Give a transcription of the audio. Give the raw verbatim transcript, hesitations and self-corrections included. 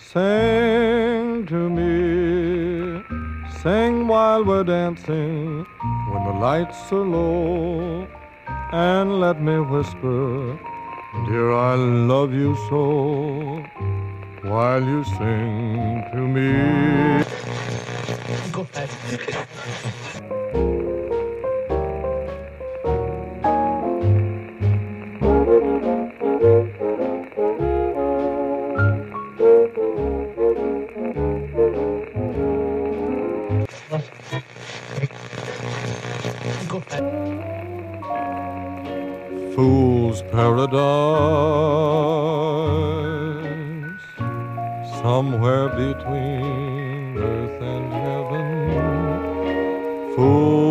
Sing to me, sing while we're dancing when the lights are low, and let me whisper, dear, I love you so, while you sing to me. Go ahead. Fool's paradise, somewhere between earth and heaven. Fool